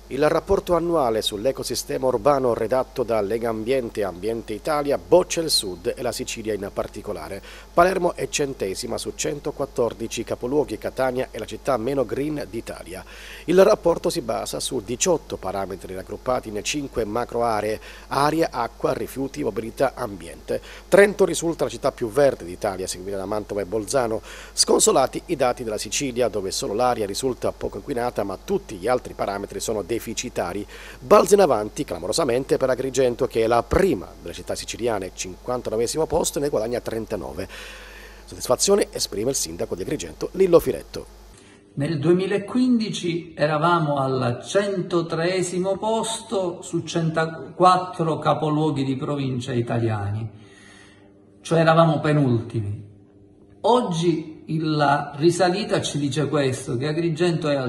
Il rapporto annuale sull'ecosistema urbano redatto da Legambiente e Ambiente Italia boccia il Sud e la Sicilia in particolare. Palermo è 100ª su 114 capoluoghi, Catania è la città meno green d'Italia. Il rapporto si basa su 18 parametri raggruppati in 5 macro aree: aria, acqua, rifiuti, mobilità, ambiente. Trento risulta la città più verde d'Italia, seguita da Mantova e Bolzano. Sconsolati i dati della Sicilia, dove solo l'aria risulta poco inquinata, ma tutti gli altri parametri sono deficitari. Balza in avanti clamorosamente per Agrigento, che è la prima delle città siciliane, 59esimo posto, ne guadagna 39. Soddisfazione esprime il sindaco di Agrigento, Lillo Firetto. Nel 2015 eravamo al 103esimo posto su 104 capoluoghi di provincia italiani, cioè eravamo penultimi. Oggi la risalita ci dice questo, che Agrigento è al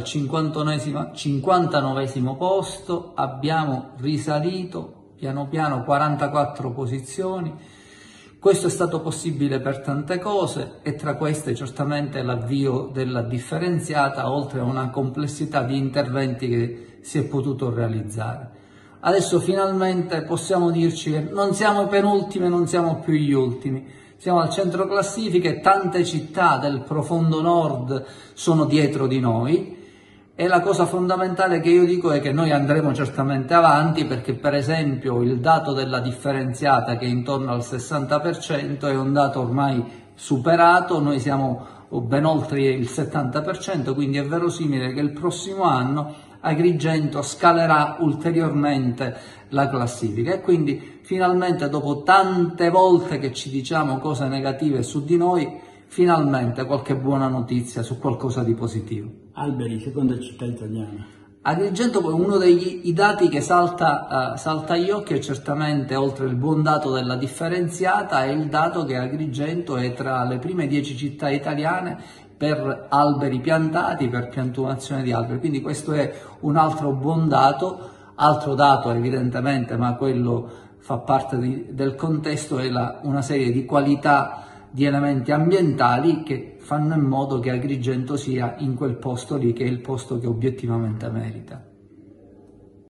59esimo posto, abbiamo risalito piano piano 44 posizioni. Questo è stato possibile per tante cose e tra queste certamente l'avvio della differenziata, oltre a una complessità di interventi che si è potuto realizzare. Adesso finalmente possiamo dirci che non siamo i penultimi, non siamo più gli ultimi. Siamo al centro classifica e tante città del profondo nord sono dietro di noi e la cosa fondamentale che io dico è che noi andremo certamente avanti, perché per esempio il dato della differenziata, che è intorno al 60%, è un dato ormai superato, noi siamo ben oltre il 70%, quindi è verosimile che il prossimo anno Agrigento scalerà ulteriormente la classifica e quindi finalmente, dopo tante volte che ci diciamo cose negative su di noi, finalmente qualche buona notizia su qualcosa di positivo. Alberi, seconda città italiana. Agrigento, uno dei dati che salta agli occhi è certamente, oltre il buon dato della differenziata, è il dato che Agrigento è tra le prime 10 città italiane per alberi piantati, per piantumazione di alberi, quindi questo è un altro buon dato. Altro dato evidentemente, ma quello fa parte del contesto, è una serie di qualità di elementi ambientali che fanno in modo che Agrigento sia in quel posto lì, che è il posto che obiettivamente merita.